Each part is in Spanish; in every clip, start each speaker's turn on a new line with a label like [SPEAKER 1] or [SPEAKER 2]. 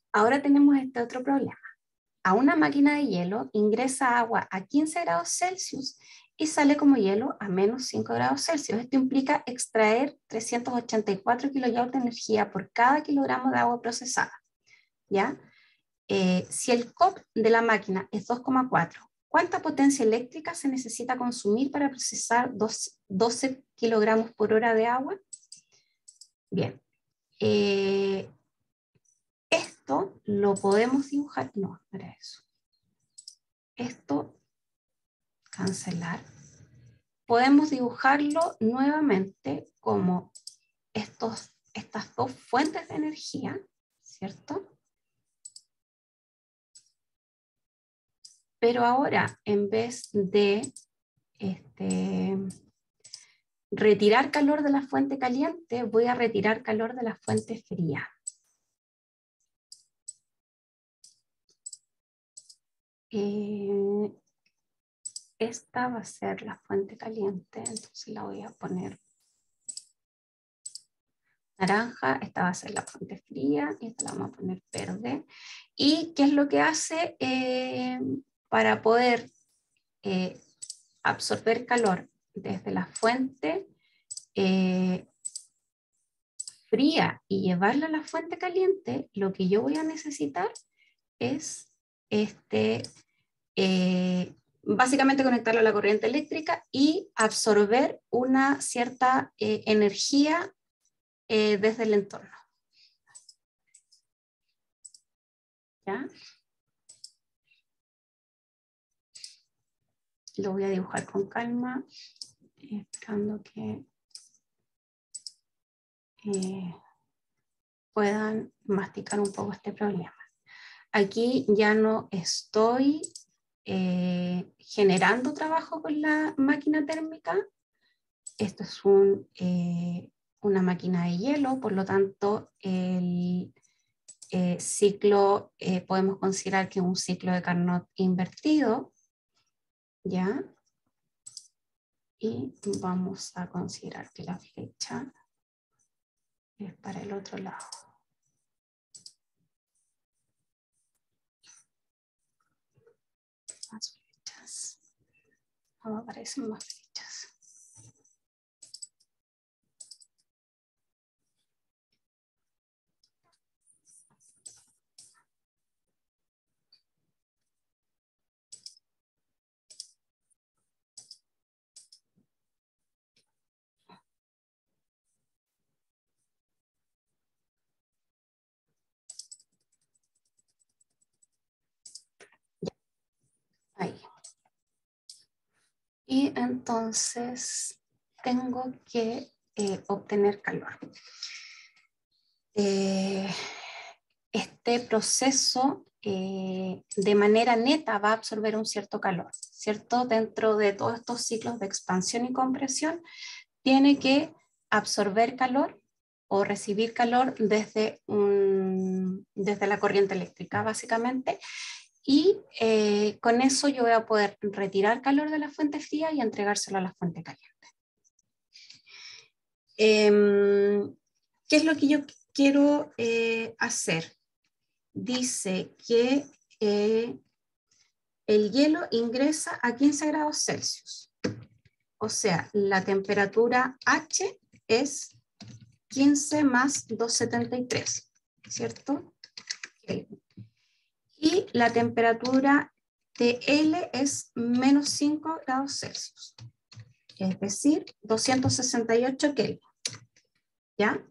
[SPEAKER 1] Ahora tenemos este otro problema. A una máquina de hielo ingresa agua a 15 grados Celsius y sale como hielo a menos 5 grados Celsius. Esto implica extraer 384 kilojoules de energía por cada kilogramo de agua procesada. ¿Ya? Si el COP de la máquina es 2,4, ¿cuánta potencia eléctrica se necesita consumir para procesar 12 kilogramos por hora de agua? Bien. Esto lo podemos dibujar. No, no era eso. Esto, cancelar. Podemos dibujarlo nuevamente como estas dos fuentes de energía, ¿cierto? Pero ahora, en vez de retirar calor de la fuente caliente, voy a retirar calor de la fuente fría. Esta va a ser la fuente caliente, entonces la voy a poner naranja, esta va a ser la fuente fría y esta la vamos a poner verde. ¿Y qué es lo que hace para poder absorber calor desde la fuente fría y llevarla a la fuente caliente? Lo que yo voy a necesitar es básicamente conectarlo a la corriente eléctrica y absorber una cierta energía desde el entorno. ¿Ya? Lo voy a dibujar con calma, esperando que puedan masticar un poco este problema. Aquí ya no estoy generando trabajo con la máquina térmica. Esto es una máquina de hielo, por lo tanto el ciclo podemos considerar que es un ciclo de Carnot invertido, ¿ya? Y vamos a considerar que la flecha es para el otro lado. Más flechas. Ahora aparecen más flechas. Ahí. Y entonces tengo que obtener calor. Este proceso de manera neta va a absorber un cierto calor, ¿cierto? Dentro de todos estos ciclos de expansión y compresión, tiene que absorber calor o recibir calor desde la corriente eléctrica, básicamente. Y con eso yo voy a poder retirar calor de la fuente fría y entregárselo a la fuente caliente. ¿Qué es lo que yo quiero hacer? Dice que el hielo ingresa a 15 grados Celsius. O sea, la temperatura H es 15 más 273, ¿cierto? Okay. Y la temperatura TL es menos 5 grados Celsius, es decir, 268 Kelvin. ¿Ya?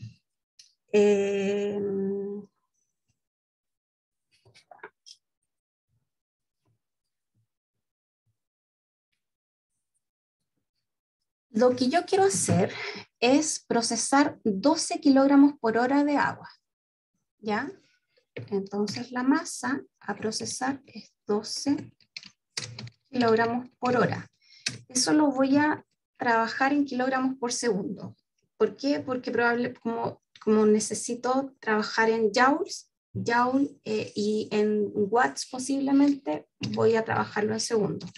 [SPEAKER 1] Lo que yo quiero hacer es procesar 12 kilogramos por hora de agua. ¿Ya? Entonces la masa a procesar es 12 kilogramos por hora. Eso lo voy a trabajar en kilogramos por segundo. ¿Por qué? Porque como necesito trabajar en joules, y en watts posiblemente, voy a trabajarlo en segundos.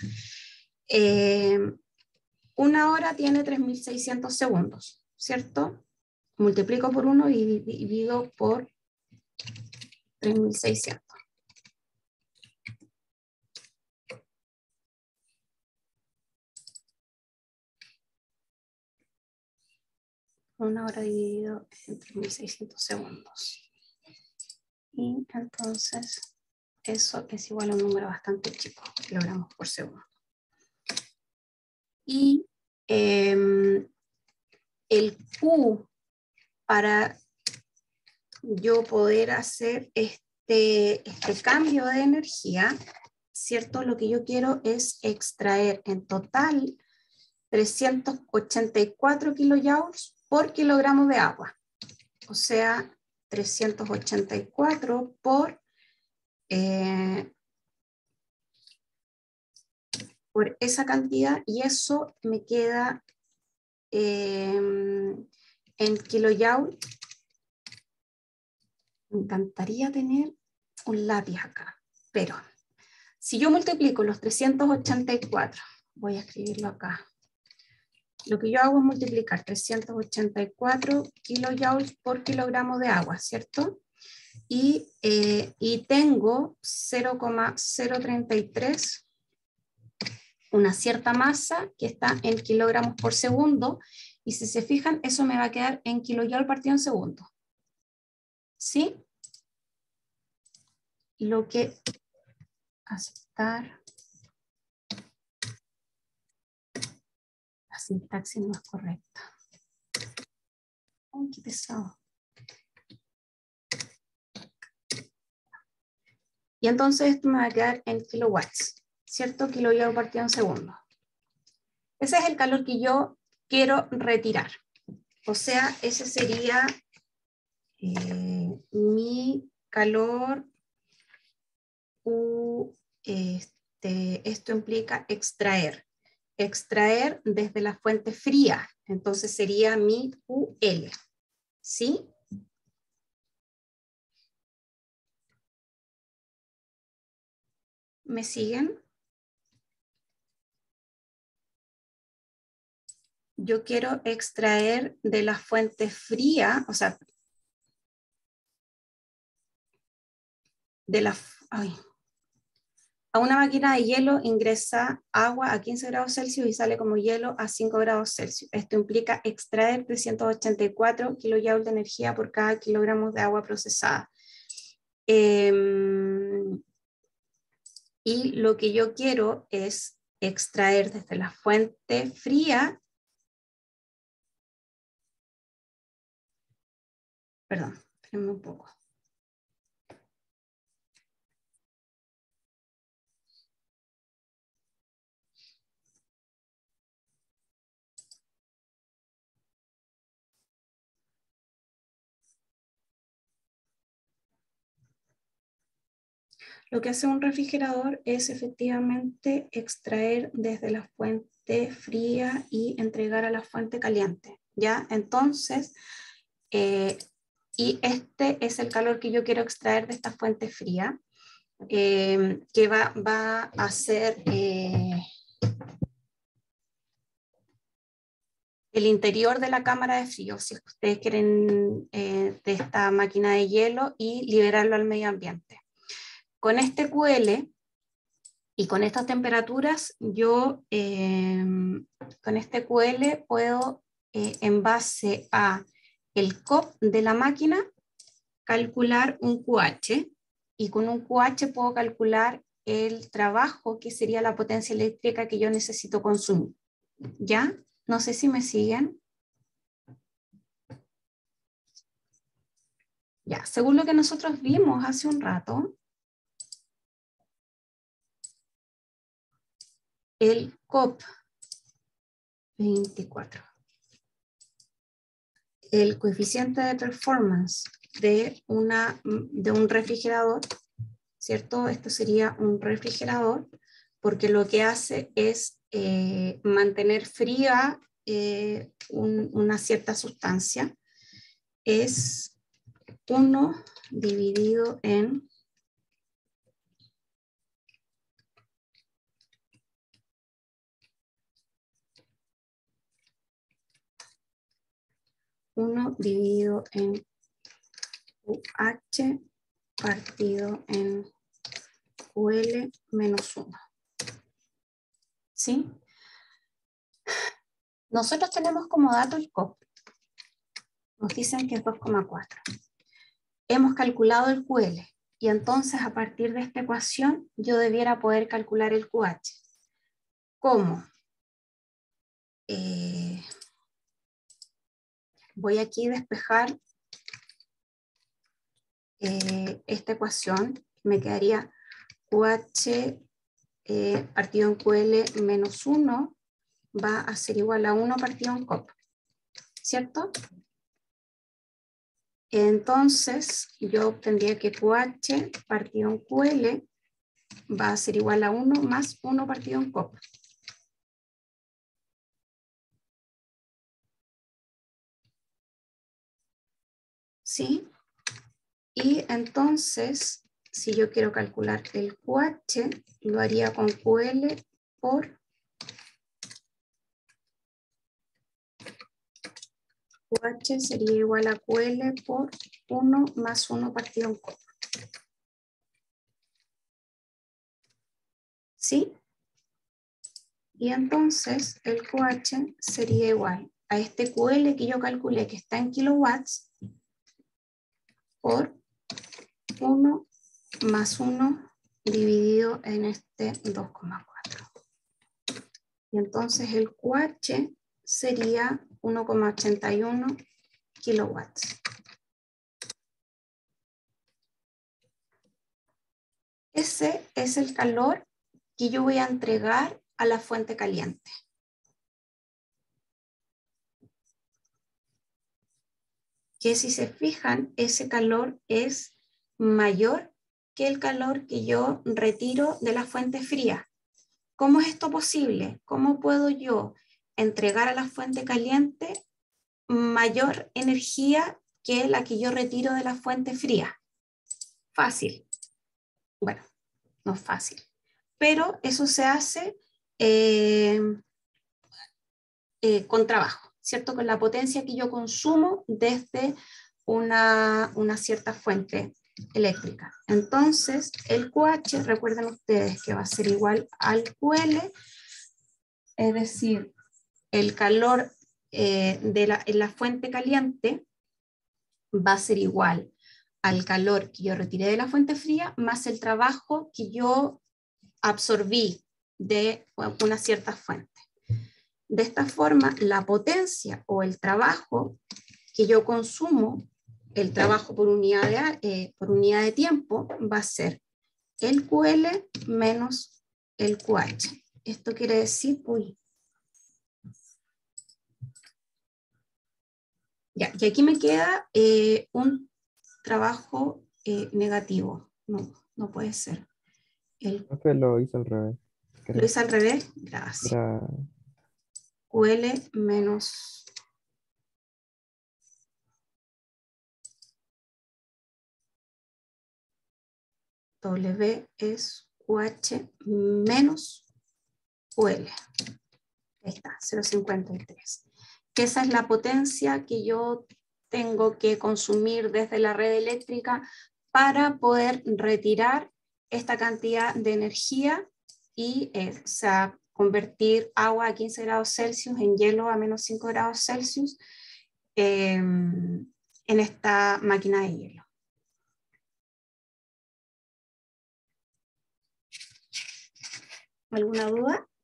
[SPEAKER 1] Una hora tiene 3.600 segundos, ¿cierto? Multiplico por 1 y divido por 3.600. Una hora dividido en 3.600 segundos. Y entonces eso es igual a un número bastante chico, kilogramos por segundo. Y el Q, para yo poder hacer este cambio de energía, ¿cierto? Lo que yo quiero es extraer en total 384 kilojoules por kilogramo de agua. O sea, 384 por esa cantidad, y eso me queda en kilojoule. Me encantaría tener un lápiz acá, pero si yo multiplico los 384, voy a escribirlo acá. Lo que yo hago es multiplicar 384 kilojoules por kilogramo de agua, ¿cierto? Y tengo 0,033, una cierta masa que está en kilogramos por segundo, y si se fijan, eso me va a quedar en kilojoule partido en segundo. ¿Sí? Lo que aceptar. La sintaxis no es correcta. ¡Ay, qué pesado! Y entonces esto me va a quedar en kilowatts, ¿cierto? Kilojoule partido en segundo. Ese es el calor que yo quiero retirar. O sea, ese sería mi calor. Esto implica extraer. Extraer desde la fuente fría. Entonces sería mi UL. ¿Sí? ¿Me siguen? Yo quiero extraer de la fuente fría, o sea, a una máquina de hielo ingresa agua a 15 grados Celsius y sale como hielo a 5 grados Celsius. Esto implica extraer 384 kilojoules de energía por cada kilogramo de agua procesada. Y lo que yo quiero es extraer desde la fuente fría, perdón, espérenme un poco. Lo que hace un refrigerador es efectivamente extraer desde la fuente fría y entregar a la fuente caliente, ¿ya? Entonces, y este es el calor que yo quiero extraer de esta fuente fría, que va a ser el interior de la cámara de frío, si ustedes quieren, de esta máquina de hielo, y liberarlo al medio ambiente. Con este QL y con estas temperaturas, yo con este QL puedo, en base a el COP de la máquina, calcular un QH, y con un QH puedo calcular el trabajo, que sería la potencia eléctrica que yo necesito consumir. ¿Ya? No sé si me siguen. Ya, según lo que nosotros vimos hace un rato, el COP 24, el coeficiente de performance de un refrigerador, ¿cierto? Esto sería un refrigerador, porque lo que hace es mantener fría una cierta sustancia. Es 1 dividido en 1 dividido en UH partido en QL menos 1. ¿Sí? Nosotros tenemos como dato el COP. Nos dicen que es 2,4. Hemos calculado el QL y entonces a partir de esta ecuación yo debiera poder calcular el QH. ¿Cómo? Voy aquí a despejar esta ecuación. Me quedaría QH partido en QL menos 1 va a ser igual a 1 partido en COP. ¿Cierto? Entonces, yo obtendría que QH partido en QL va a ser igual a 1 más 1 partido en COP. ¿Sí? Y entonces, si yo quiero calcular el QH, lo haría con QL por QH sería igual a QL por 1 más 1 partido en COP. ¿Sí? Y entonces el QH sería igual a este QL que yo calculé que está en kilowatts por 1 más 1 dividido en este 2,4. Y entonces el QH sería 1,81 kilowatts. Ese es el calor que yo voy a entregar a la fuente caliente. Que si se fijan, ese calor es mayor que el calor que yo retiro de la fuente fría. ¿Cómo es esto posible? ¿Cómo puedo yo entregar a la fuente caliente mayor energía que la que yo retiro de la fuente fría? Fácil. Bueno, no es fácil. Pero eso se hace con trabajo, ¿cierto? Con la potencia que yo consumo desde una cierta fuente eléctrica. Entonces, el QH, recuerden ustedes que va a ser igual al QL, es decir, el calor en la fuente caliente va a ser igual al calor que yo retiré de la fuente fría más el trabajo que yo absorbí de una cierta fuente. De esta forma, la potencia o el trabajo que yo consumo, el trabajo por unidad de tiempo, va a ser el QL menos el QH. Esto quiere decir, ya, y aquí me queda un trabajo negativo. No puede ser.
[SPEAKER 2] Profe, lo hizo al revés,
[SPEAKER 1] ¿Lo
[SPEAKER 2] creo.
[SPEAKER 1] hice al revés? Gracias.
[SPEAKER 2] Era
[SPEAKER 1] QL menos W es QH menos QL. Ahí está, 0,53. Que esa es la potencia que yo tengo que consumir desde la red eléctrica para poder retirar esta cantidad de energía y o sea, convertir agua a 15 grados Celsius en hielo a menos 5 grados Celsius en esta máquina de hielo. ¿Alguna duda?